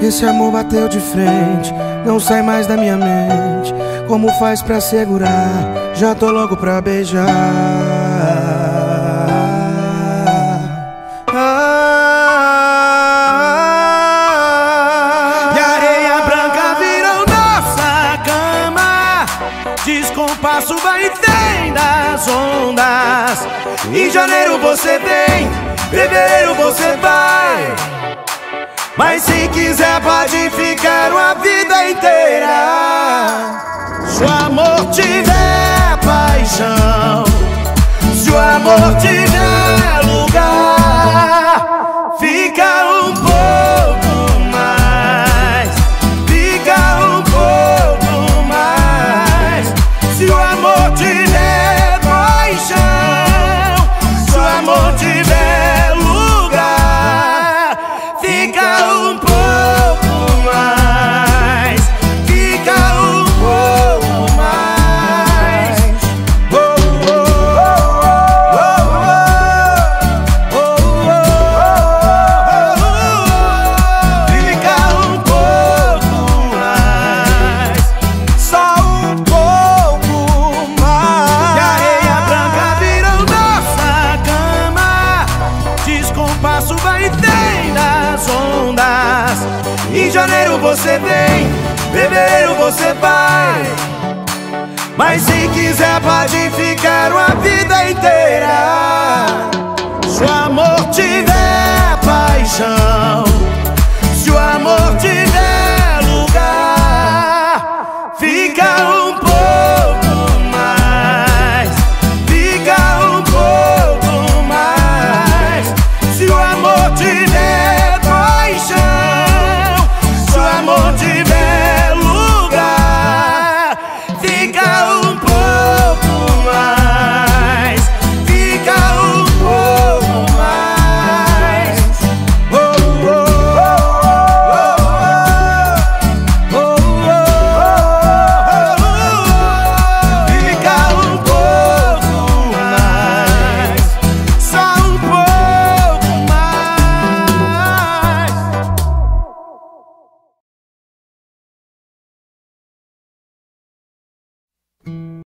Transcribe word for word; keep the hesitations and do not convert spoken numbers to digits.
Esse amor bateu de frente, não sai mais da minha mente. Como faz pra segurar? Já tô louco pra beijar. ah, E a areia branca virou nossa cama. Descompasso vai e vem das ondas. Em janeiro você vem, fevereiro você vai. Mas se quiser pode ficar uma vida inteira. Se o amor tiver paixão, se o amor tiver lugar, fica um pouco mais, fica um pouco mais. Se o amor tiver paixão, se o amor tiver lugar, fica um pouco mais, fica um pouco mais. Oh, oh, oh, oh, oh, oh, oh, oh. Fica um pouco mais, só um pouco mais. E a areia branca virou nossa cama. Descompasso vai e vem das ondas. Em janeiro você vem, fevereiro você vai. Mas se quiser pode ficar uma vida inteira. Se o amor tiver paixão, se o amor tiver